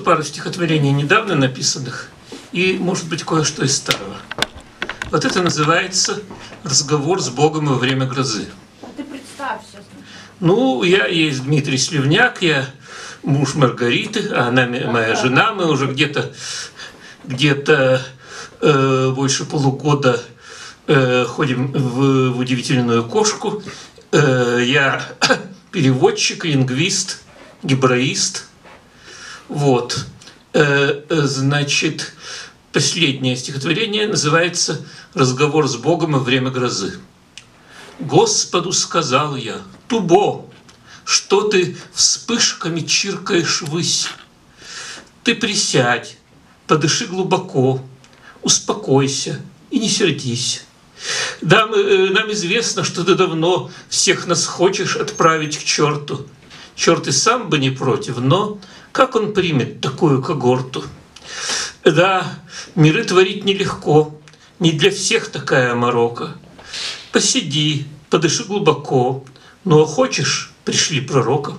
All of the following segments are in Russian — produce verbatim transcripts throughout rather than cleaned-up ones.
пару стихотворений недавно написанных и, может быть, кое-что из старого. Вот это называется «Разговор с Богом во время грозы». А ты представься. Ну, я есть Дмитрий Сливняк, я муж Маргариты, а она моя жена. Мы уже где-то где-то э, больше полугода э, ходим в, в удивительную кошку. Э, я переводчик, лингвист, гебраист. Вот. Э, значит, последнее стихотворение называется «Разговор с Богом во время грозы». «Господу сказал я: Тубо, что ты вспышками чиркаешь ввысь? Ты присядь, подыши глубоко, успокойся и не сердись. Нам, э, нам известно, что ты давно всех нас хочешь отправить к черту. Черт и сам бы не против, но как он примет такую когорту? Да, миры творить нелегко, не для всех такая морока. Посиди, подыши глубоко, ну а хочешь, пришли пророка».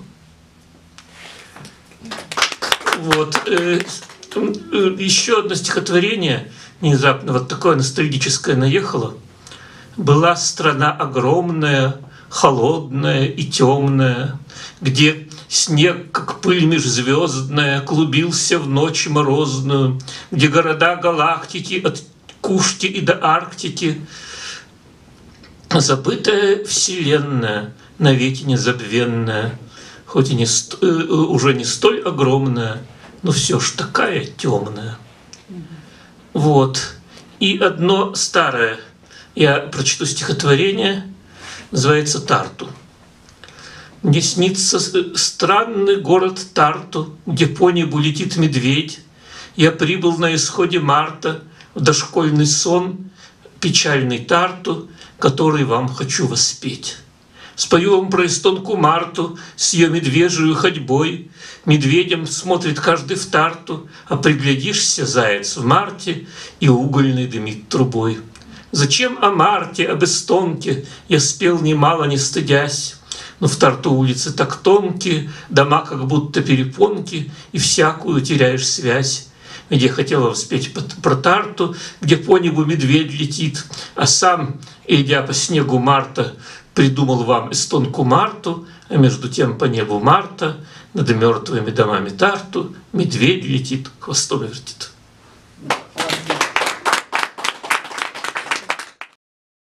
Вот. Э, э, еще одно стихотворение, внезапно вот такое ностальгическое наехало. «Была страна огромная, холодная и темная, где снег, как пыль межзвездная, клубился в ночь морозную, где города галактики от Кушки и до Арктики, забытая вселенная, навеки незабвенная, хоть и не, уже не столь огромная, но все ж такая темная». Вот. И одно старое, я прочту стихотворение, называется «Тарту». «Мне снится странный город Тарту, где по небу летит медведь. Я прибыл на исходе марта в дошкольный сон, печальный Тарту, который вам хочу воспеть. Спою вам про эстонку Марту с ее медвежью ходьбой. Медведем смотрит каждый в Тарту, а приглядишься, заяц, в марте, и угольный дымит трубой. Зачем о Марте, об эстонке я спел немало, не стыдясь? Но в Тарту улицы так тонкие, дома как будто перепонки, и всякую теряешь связь. Где хотела воспеть про Тарту, где по небу медведь летит, а сам, идя по снегу марта, придумал вам эстонку Марту, а между тем по небу марта над мертвыми домами Тарту медведь летит, хвостом вертит».